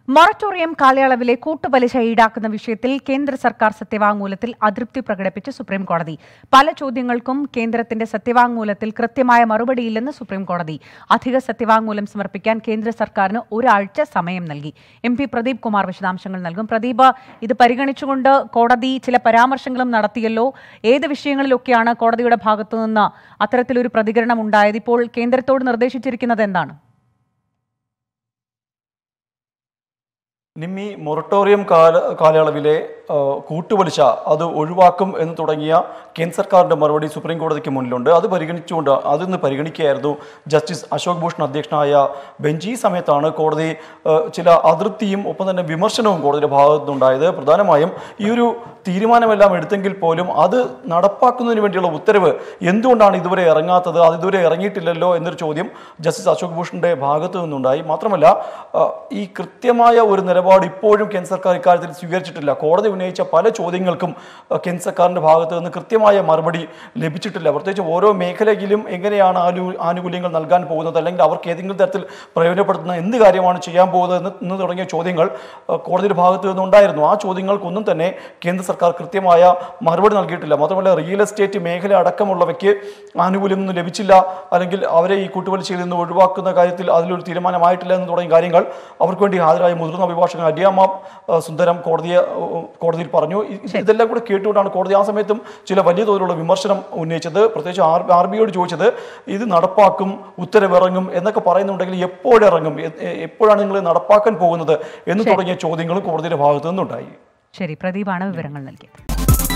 Moratorium കാലയളവിലെ കൂട്ടുപലിശ ഈടാക്കുന്ന വിഷയത്തിൽ കേന്ദ്ര സർക്കാർ സത്യവാങ്മൂലത്തിൽ അതൃപ്തി പ്രകടിപ്പിച്ച് സുപ്രീംകോടതി. പല ചോദ്യങ്ങൾക്കും കേന്ദ്രത്തിന്റെ സത്യവാങ്മൂലത്തിൽ കൃത്യമായ മറുപടിയില്ലെന്ന് സുപ്രീംകോടതി. അധിക സത്യവാങ്മൂലം സമർപ്പിക്കാൻ കേന്ദ്ര സർക്കാരിന് ഒരാഴ്ച സമയം നൽകി. MP പ്രദീപ് കുമാർ വിശദാംശങ്ങൾ നൽകും. പ്രദീപ്, ഇത് പരിഗണിച്ചുകൊണ്ട് കോടതി ചില പരാമർശങ്ങളും നടത്തിയല്ലോ. ഏത് വിഷയങ്ങളിലൊക്കെയാണ് കോടതിയുടെ ഭാഗത്തുനിന്ന് അത്തരത്തിലൊരു പ്രതികരണം ഉണ്ടായത്? ഇപ്പോൾ കേന്ദ്രത്തോട് നിർദ്ദേശിച്ചിരിക്കുന്നത് എന്താണ്? നിമ്മി, മൊറട്ടോറിയം കാലയളവിലെ കൂട്ടുപലിശ അത് ഒഴിവാക്കും എന്ന് തുടങ്ങിയ കേന്ദ്ര സർക്കാരിൻ്റെ മറുപടി സുപ്രീം കോടതിക്ക് മുന്നിലുണ്ട്. അത് പരിഗണിച്ചുകൊണ്ട് അതിന്ന് പരിഗണിക്കുകയായിരുന്നു ജസ്റ്റിസ് അശോക് ഭൂഷൺ അധ്യക്ഷനായ ബെഞ്ച്. ഈ സമയത്താണ് കോടതി ചില അതൃപ്തിയും ഒപ്പം തന്നെ വിമർശനവും കോടതിയുടെ ഭാഗത്തുനിന്നുണ്ടായത്. പ്രധാനമായും ഈ ഒരു തീരുമാനമെല്ലാം എടുത്തെങ്കിൽ പോലും അത് നടപ്പാക്കുന്നതിന് വേണ്ടിയുള്ള ഉത്തരവ് എന്തുകൊണ്ടാണ് ഇതുവരെ ഇറങ്ങാത്തത്, അത് ഇതുവരെ ഇറങ്ങിയിട്ടില്ലല്ലോ എന്നൊരു ചോദ്യം ജസ്റ്റിസ് അശോക് ഭൂഷണിൻ്റെ ഭാഗത്തു നിന്നുണ്ടായി. മാത്രമല്ല, ഈ കൃത്യമായ ഒരു നിലപാട് ഇപ്പോഴും കേന്ദ്ര സർക്കാർ ഇക്കാര്യത്തിൽ സ്വീകരിച്ചിട്ടില്ല. കോടതി ഉന്നയിച്ച പല ചോദ്യങ്ങൾക്കും കേന്ദ്ര സർക്കാരിൻ്റെ ഭാഗത്ത് നിന്ന് കൃത്യമായ മറുപടി ലഭിച്ചിട്ടില്ല. പ്രത്യേകിച്ച് ഓരോ മേഖലയിലും എങ്ങനെയാണ് ആനുകൂല്യങ്ങൾ നൽകാൻ പോകുന്നത്, അല്ലെങ്കിൽ അവർക്ക് ഏതെങ്കിലും തരത്തിൽ പ്രയോജനപ്പെടുത്തുന്ന എന്ത് കാര്യമാണ് ചെയ്യാൻ പോകുന്നത് എന്ന് തുടങ്ങിയ ചോദ്യങ്ങൾ കോടതിയുടെ ഭാഗത്ത് നിന്നുണ്ടായിരുന്നു. ആ ചോദ്യങ്ങൾക്കൊന്നും തന്നെ കേന്ദ്ര സർക്കാർ കൃത്യമായ മറുപടി നൽകിയിട്ടില്ല. മാത്രമല്ല, റിയൽ എസ്റ്റേറ്റ് മേഖല അടക്കമുള്ളവയ്ക്ക് ആനുകൂല്യമൊന്നും ലഭിച്ചില്ല, അല്ലെങ്കിൽ അവരെ ഈ കൂട്ടുപലിശയിൽ നിന്ന് ഒഴിവാക്കുന്ന കാര്യത്തിൽ അതിലൊരു തീരുമാനമായിട്ടില്ല എന്ന് തുടങ്ങിയ കാര്യങ്ങൾ അവർക്ക് വേണ്ടി ഹാജരായ മുതിർന്ന അഭിഭാഷകൻ അഡിയാമ സുന്ദരം കോടതിയിൽ പറഞ്ഞു. ഇതെല്ലാം കൂടെ കേട്ടുകൊണ്ടാണ് കോടതി ആ സമയത്തും ചില വലിയ തോതിലുള്ള വിമർശനം ഉന്നയിച്ചത്. പ്രത്യേകിച്ച് RBIയോട് ചോദിച്ചത് ഇത് നടപ്പാക്കും, ഉത്തരവിറങ്ങും എന്നൊക്കെ പറയുന്നുണ്ടെങ്കിൽ എപ്പോഴിറങ്ങും, എപ്പോഴാണ് നിങ്ങൾ നടപ്പാക്കാൻ പോകുന്നത് എന്ന് തുടങ്ങിയ ചോദ്യങ്ങളും കോടതിയുടെ ഭാഗത്തു നിന്നുണ്ടായി. ശരി, പ്രദീപാണ് വിവരങ്ങൾ നൽകിയത്.